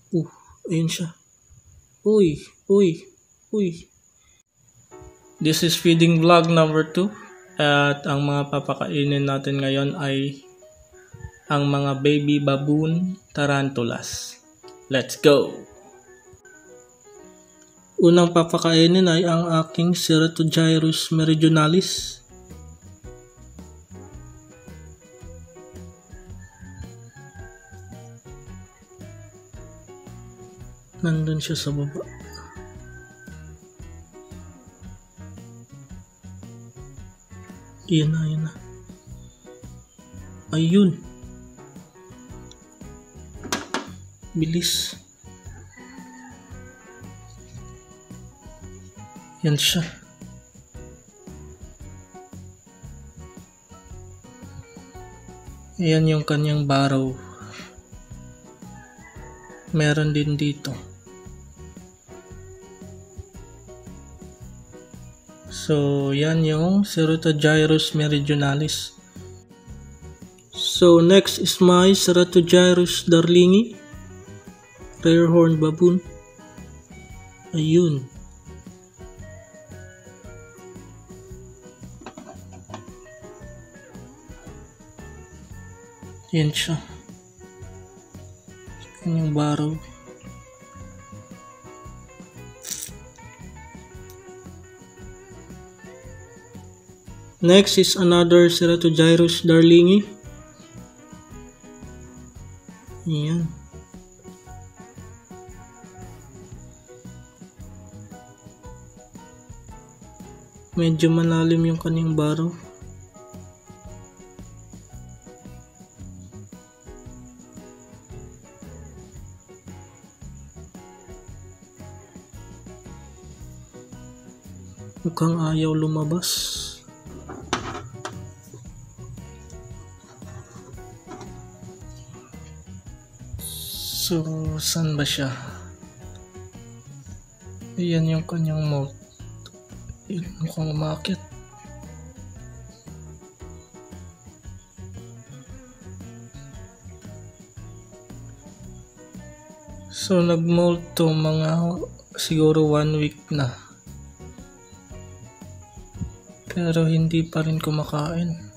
Ayun siya. Uy. This is feeding vlog number 2. At ang mga papakainin natin ngayon ay ang mga baby baboon tarantulas. Let's go! Unang papakainin ay ang aking Ceratogyrus meridionalis. Nandun siya sa baba. Yan na. Ayun. Bilis. Yan siya. Yan yung kanyang burrow. Meron din dito. So, yan yung Ceratogyrus meridionalis. So, next is my Ceratogyrus darlingi. Rare horn baboon. Ayun. Yan siya. Kanyang burrow. Next is another Ceratogyrus darlingi. Ayan. Medyo malalim yung kanyang burrow. Mukhang ayaw lumabas. So, saan ba siya? Ayan yung kanyang mouth. Ayan, mukhang umakit. So, nag-molt to mga siguro 1 week na. Pero hindi pa rin kumakain.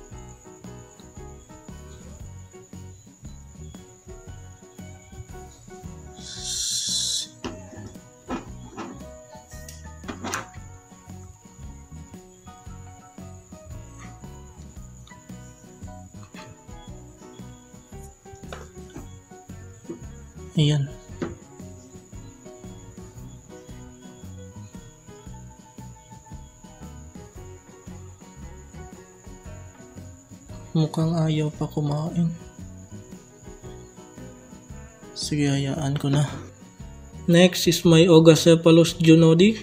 Ayan. Mukhang ayaw pa kumain. Sige, hayaan ko na. Next is my Ogacephalus junodi.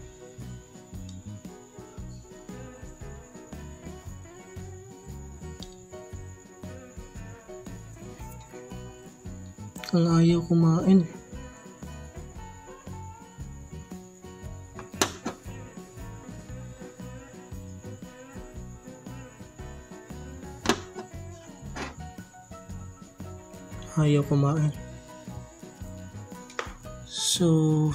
Ang ayaw kumain. Ayaw kumain. So,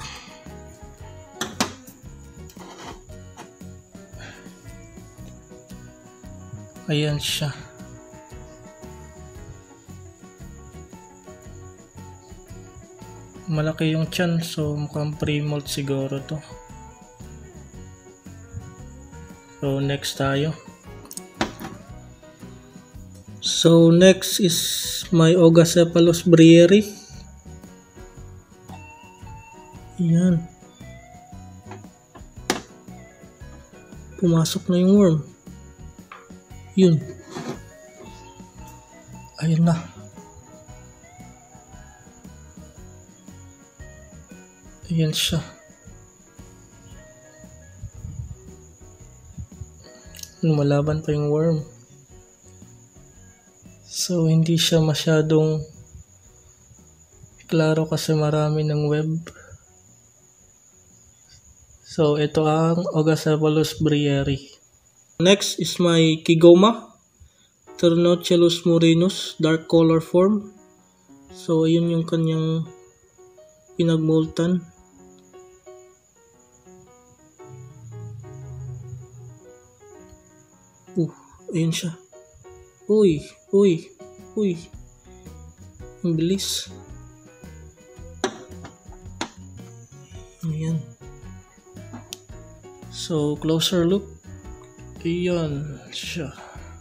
ayan siya. Malaki yung tiyan, so mukhang pre-molt siguro to. So, next tayo. So, next is my Ogacephalus brieri. Ayan. Pumasok na yung worm. Yun. Ayun na. Ayan siya. Lumalaban pa yung worm. So, hindi siya masyadong klaro kasi marami ng web. So, ito ang Ogacephalus brieri. Next is my Kigoma. Turnochelus murinus, dark color form. So, ayun yung kanyang pinagmultan. Ayun siya. Uy. Ang bilis. Ayan. So, closer look. Ayan siya.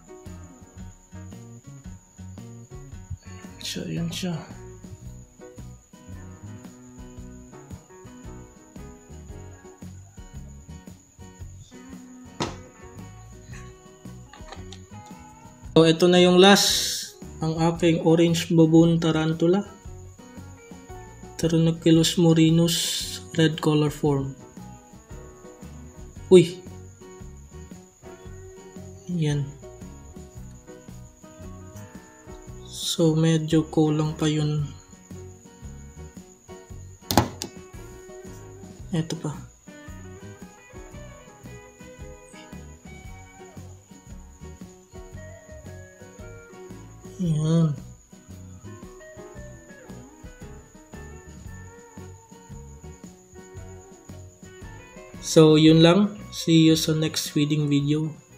Ayan siya. So, ito na yung last ang aking orange baboon tarantula. Pteronochelus murinus red color form. Uy! Yan. So, medyo kulang pa yun. Ito pa. Yan. So, yun lang. See you sa next feeding video.